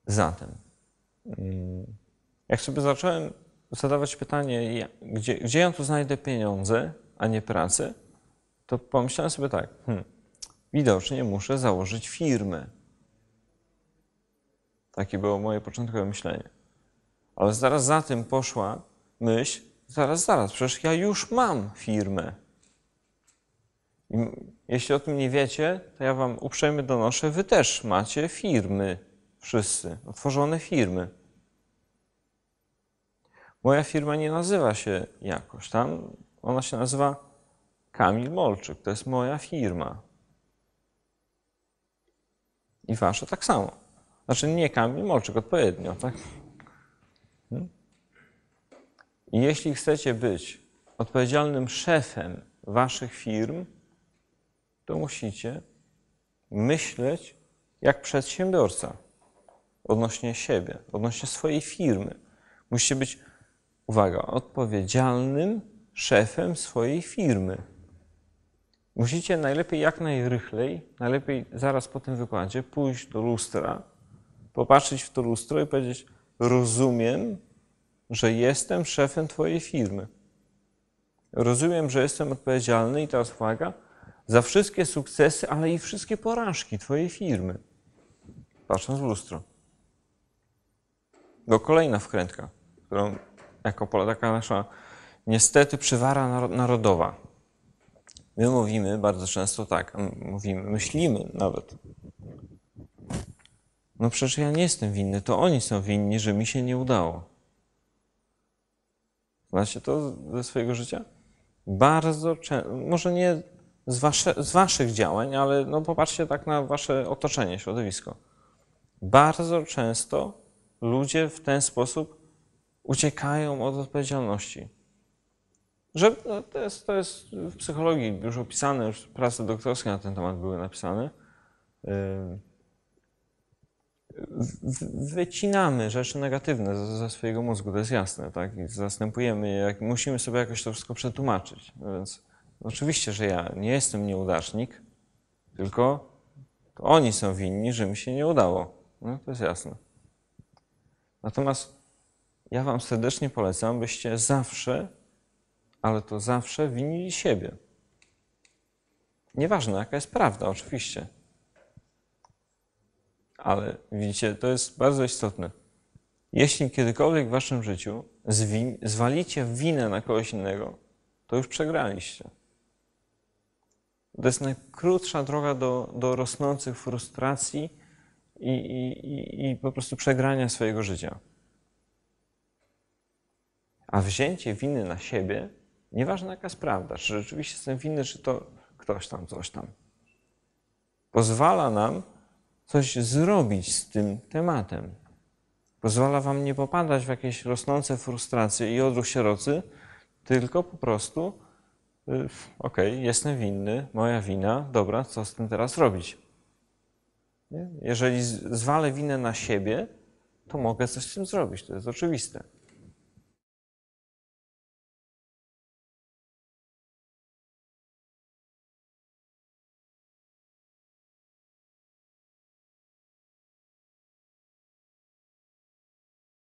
Zatem, jak sobie zacząłem zadawać pytanie, gdzie ja tu znajdę pieniądze, a nie pracę, to pomyślałem sobie tak, widocznie muszę założyć firmę. Takie było moje początkowe myślenie. Ale zaraz za tym poszła myśl, zaraz, przecież ja już mam firmę. I jeśli o tym nie wiecie, to ja wam uprzejmie donoszę, wy też macie firmy, wszyscy, otworzone firmy. Moja firma nie nazywa się jakoś tam, ona się nazywa Kamil Molczyk, to jest moja firma. I wasza tak samo. Znaczy nie Kamil Molczyk, odpowiednio, tak? I jeśli chcecie być odpowiedzialnym szefem waszych firm, to musicie myśleć jak przedsiębiorca odnośnie siebie, odnośnie swojej firmy. Musicie być, uwaga, odpowiedzialnym szefem swojej firmy. Musicie najlepiej jak najrychlej, najlepiej zaraz po tym wykładzie pójść do lustra, popatrzeć w to lustro i powiedzieć: rozumiem, że jestem szefem twojej firmy. Rozumiem, że jestem odpowiedzialny, i teraz uwaga, za wszystkie sukcesy, ale i wszystkie porażki twojej firmy. Patrząc w lustro. To kolejna wkrętka, którą jako taka nasza niestety przywara narodowa. My mówimy bardzo często tak, myślimy nawet. No przecież ja nie jestem winny, to oni są winni, że mi się nie udało. Znacie to ze swojego życia? Bardzo często, może nie z waszych działań, ale no popatrzcie tak na wasze otoczenie, środowisko. Bardzo często ludzie w ten sposób uciekają od odpowiedzialności. Że, no, to jest w psychologii już opisane, już prace doktorskie na ten temat były napisane. Wycinamy rzeczy negatywne ze swojego mózgu, to jest jasne, tak? I zastępujemy je, musimy sobie jakoś to wszystko przetłumaczyć. Więc oczywiście, że ja nie jestem nieudacznik, tylko to oni są winni, że mi się nie udało. No, to jest jasne. Natomiast ja wam serdecznie polecam, byście zawsze, ale to zawsze winili siebie. Nieważne, jaka jest prawda, oczywiście. Ale widzicie, to jest bardzo istotne. Jeśli kiedykolwiek w waszym życiu zwalicie winę na kogoś innego, to już przegraliście. To jest najkrótsza droga do rosnących frustracji i po prostu przegrania swojego życia. A wzięcie winy na siebie, nieważne jaka jest prawda, czy rzeczywiście jestem winny, czy to ktoś tam, coś tam, pozwala nam coś zrobić z tym tematem. Pozwala wam nie popadać w jakieś rosnące frustracje i odruch sierocy, tylko po prostu okej, jestem winny, moja wina, dobra, co z tym teraz robić? Nie? Jeżeli zwalę winę na siebie, to mogę coś z tym zrobić, to jest oczywiste.